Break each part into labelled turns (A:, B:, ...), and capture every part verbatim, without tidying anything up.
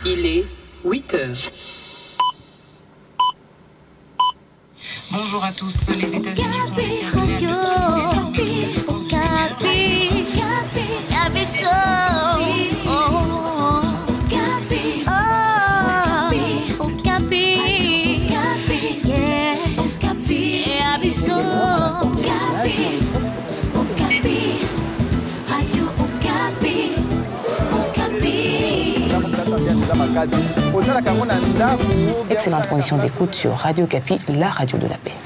A: Il est huit heures.
B: Bonjour à tous. Les États-Unis sont déterminés à
C: Excellente condition d'écoute sur Radio Kapi, la radio de la paix.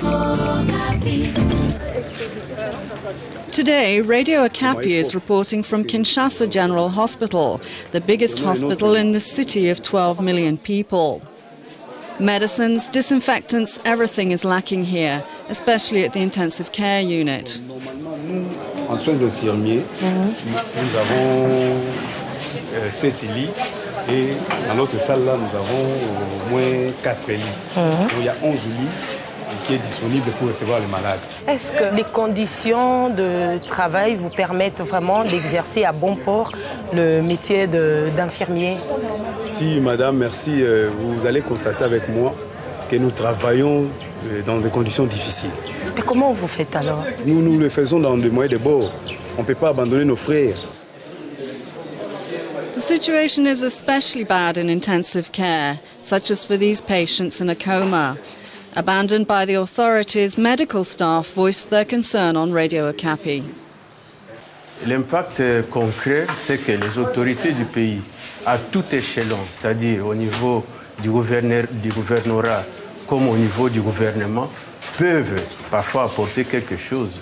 D: Today, Radio Okapi is reporting from Kinshasa General Hospital, the biggest hospital in the city of twelve million people. Medicines, disinfectants, everything is lacking here, especially at the intensive care unit.
E: En soins infirmiers, nous avons sept lits et dans notre salle là, nous avons au moins quatre lits. Donc, il y a onze lits qui est disponible pour recevoir les malades.
F: Est-ce que les conditions de travail vous permettent vraiment d'exercer à bon port le métier d'infirmier?
E: Si, madame, merci. Vous allez constater avec moi que nous travaillons dans des conditions difficiles.
F: Et comment vous faites alors?
E: Nous, nous le faisons dans des moyens de bord. On ne peut pas abandonner nos frères.
D: The situation is especially bad in intensive care, such as for these patients in a coma. Abandoned by the authorities, medical staff voiced their concern on Radio Okapi.
G: L'impact concret, c'est que les autorités du pays, à tout échelon, c'est-à-dire au niveau du, gouverneur, du gouvernorat comme au niveau du gouvernement, peuvent parfois apporter quelque chose.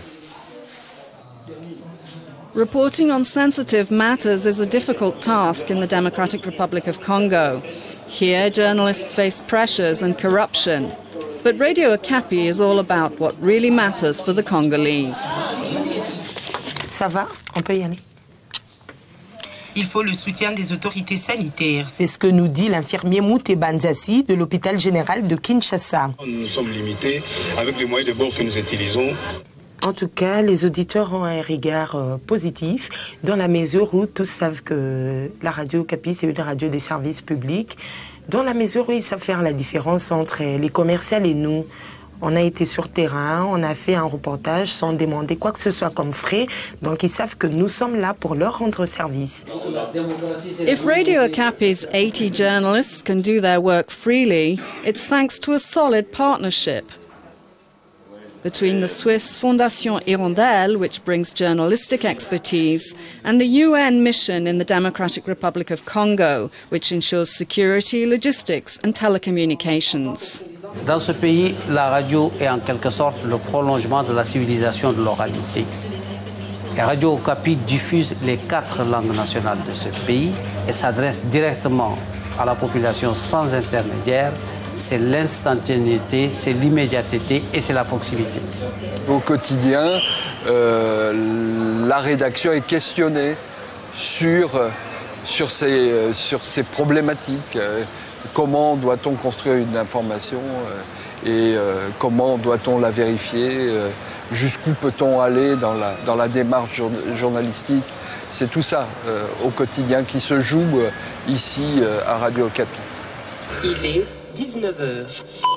D: Reporting on sensitive matters is a difficult task in the Democratic Republic of Congo. Here, journalists face pressures and corruption. But Radio Okapi is all about what really matters for the Congolese.
F: Ça va? On peut y aller?
B: Il faut le soutien des autorités sanitaires.
F: C'est ce que nous dit l'infirmier Mouté Banzassi de l'hôpital général de Kinshasa.
E: Nous sommes limités avec les moyens de bord que nous utilisons.
F: En tout cas, les auditeurs ont un regard euh, positif dans la mesure où tous savent que la Radio Okapi, c'est une radio des services publics, dans la mesure où ils savent faire la différence entre les commerciaux et nous. On a été sur terrain, on a fait un reportage sans demander quoi que ce soit comme frais, donc ils savent que nous sommes là pour leur rendre service.
D: If Radio Okapi's eighty journalists can do their work freely, it's thanks to a solid partnership between the Swiss Fondation Hirondelle, which brings journalistic expertise, and the U N mission in the Democratic Republic of Congo, which ensures security, logistics and telecommunications.
H: Dans ce pays, la radio est en quelque sorte le prolongement de la civilisation de l'oralité. Et Radio Okapi diffuse les quatre langues nationales de ce pays et s'adresse directement à la population sans intermédiaire. C'est l'instantanéité, c'est l'immédiateté et c'est la proximité.
I: Au quotidien, euh, la rédaction est questionnée sur, sur, ces, sur ces problématiques. Euh, comment doit-on construire une information euh, et euh, comment doit-on la vérifier, euh, jusqu'où peut-on aller dans la, dans la démarche jour, journalistique. C'est tout ça euh, au quotidien qui se joue euh, ici euh, à Radio Okapi.
A: Il est dix-neuf heures.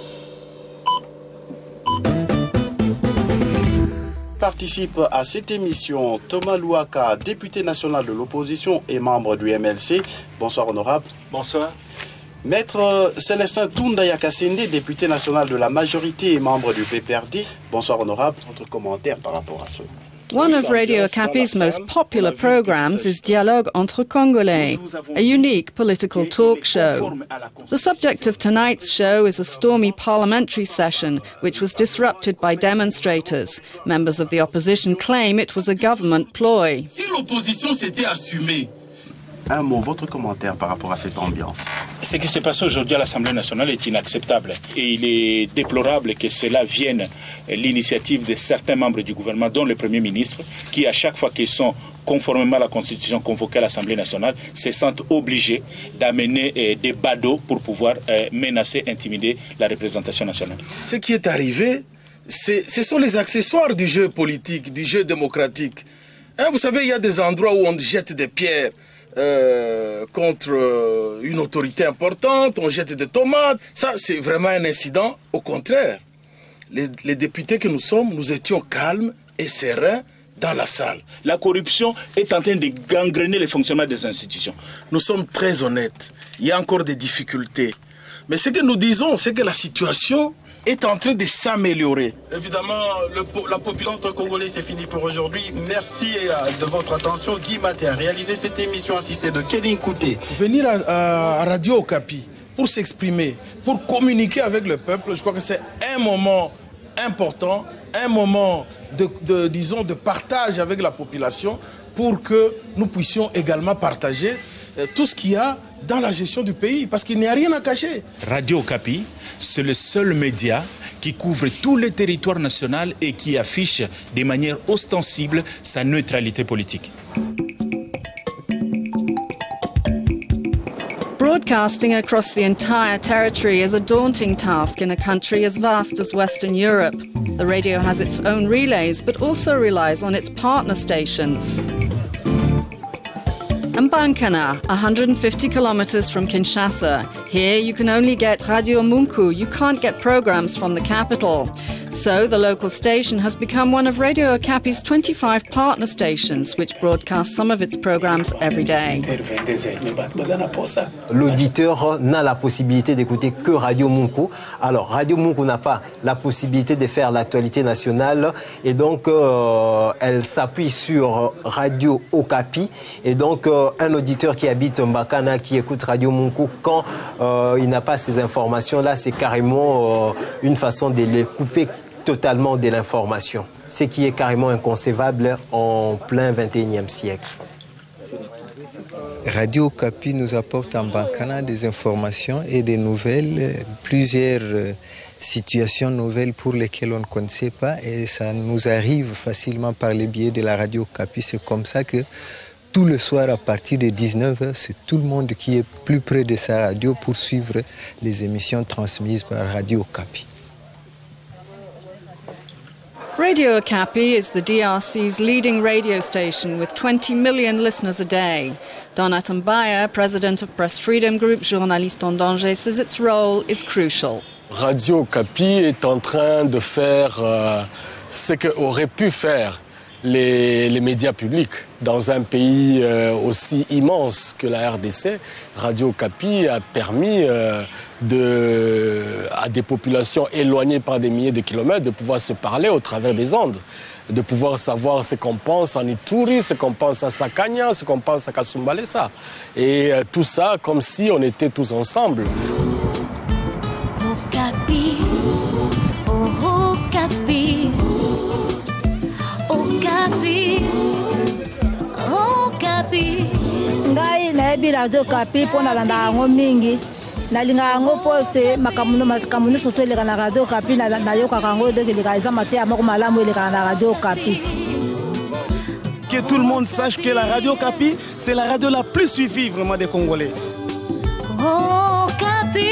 J: Participe à cette émission Thomas Louaka, député national de l'opposition et membre du M L C. Bonsoir honorable.
K: Bonsoir.
J: Maître Célestin Toundaya Kassende, député national de la majorité et membre du P P R D. Bonsoir honorable. Votre commentaire par rapport à cela.
D: One of Radio Okapi's most popular programs is Dialogue entre Congolais, a unique political talk show. The subject of tonight's show is a stormy parliamentary session, which was disrupted by demonstrators. Members of the opposition claim it was a government ploy.
K: Si l'opposition s'était assumée.
J: Un mot, votre commentaire par rapport à cette ambiance.
K: Ce qui s'est passé aujourd'hui à l'Assemblée nationale est inacceptable et il est déplorable que cela vienne l'initiative de certains membres du gouvernement, dont le Premier ministre, qui à chaque fois qu'ils sont conformément à la Constitution convoqués à l'Assemblée nationale, se sentent obligés d'amener eh, des badauds pour pouvoir eh, menacer, intimider la représentation nationale.
L: Ce qui est arrivé, ce sont les accessoires du jeu politique, du jeu démocratique. Hein, vous savez, il y a des endroits où on jette des pierres. euh, contre euh, une autorité importante, on jette des tomates. Ça, c'est vraiment un incident. Au contraire, les, les députés que nous sommes, nous étions calmes et sereins dans la salle.
K: La corruption est en train de gangréner le fonctionnement des institutions.
L: Nous sommes très honnêtes. Il y a encore des difficultés. Mais ce que nous disons, c'est que la situation est en train de s'améliorer.
J: Évidemment, le, la populante congolaise, c'est fini pour aujourd'hui. Merci de votre attention. Guy Maté a réalisé cette émission assistée de Kéline Kouté.
L: Venir à, à Radio Okapi pour s'exprimer, pour communiquer avec le peuple, je crois que c'est un moment important, un moment de, de, disons, de partage avec la population pour que nous puissions également partager euh, tout ce qu'il y a dans la gestion du pays, parce qu'il n'y a rien à cacher.
K: Radio Okapi, c'est le seul média qui couvre tout le territoire national et qui affiche de manière ostensible sa neutralité politique.
D: Broadcasting across the entire territory is a daunting task in a country as vast as Western Europe. The radio has its own relays, but also relies on its partner stations. Mbankana, one hundred fifty kilometers from Kinshasa. Here you can only get Radio Munku. You can't get programs from the capital. So the local station has become one of Radio Okapi's twenty-five partner stations, which broadcast some of its programs every day.
M: L'auditeur n'a la possibilité d'écouter que Radio Munku. Alors Radio Munku n'a pas la possibilité de faire l'actualité nationale et donc euh, elle s'appuie sur Radio Okapi. Et donc euh, un auditeur qui habite Mbakana, qui écoute Radio Munku, quand euh, il n'a pas ces informations-là, c'est carrément euh, une façon de les couper totalement de l'information, ce qui est carrément inconcevable en plein vingt et unième siècle.
N: Radio Okapi nous apporte en Mbakana des informations et des nouvelles, plusieurs situations nouvelles pour lesquelles on ne connaissait pas, et ça nous arrive facilement par le biais de la Radio Okapi. C'est comme ça que tout le soir, à partir de dix-neuf heures, c'est tout le monde qui est plus près de sa radio pour suivre les émissions transmises par Radio Okapi.
D: Radio Okapi is the D R C's leading radio station with twenty million listeners a day. Donat Mbaya, president of Press Freedom Group, journaliste en danger, says its role is crucial.
O: Radio Okapi est en train de faire euh, ce qu'auraient pu faire les, les médias publics. Dans un pays euh, aussi immense que la R D C, Radio Okapi a permis euh, de, à des populations éloignées par des milliers de kilomètres de pouvoir se parler au travers des ondes, de pouvoir savoir ce qu'on pense en Ituri, ce qu'on pense à Sakanya, ce qu'on pense à Kasumbalesa. Et euh, tout ça comme si on était tous ensemble.
P: Okapi, oh Okapi, Okapi, Okapi.
Q: Ngai naebi Radio Okapi pona landa ngo mingi. Nalinga ngo pote makamuno makamuno soto le kana Radio Okapi na na yoka kango de le kaza mate amako malamu le kana Radio Okapi.
L: Que tout le monde sache que la Radio Okapi, c'est la radio la plus suivie vraiment des Congolais.
P: Okapi.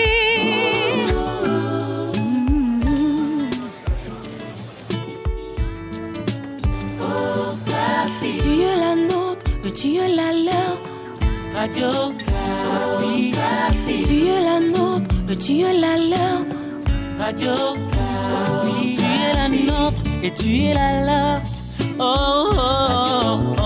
R: Tu es la nôtre, mais tu es la leur. Radio Okapi. Tu es la nôtre, mais tu es la leur. Radio Okapi. Tu es la nôtre et tu es la leur. Oh, oh, oh.